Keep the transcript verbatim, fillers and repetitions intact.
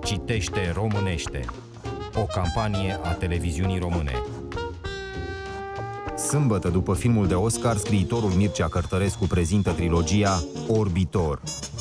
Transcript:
Citește românește. O campanie a televiziunii române. Sâmbătă, după filmul de Oscar, scriitorul Mircea Cărtărescu prezintă trilogia Orbitor.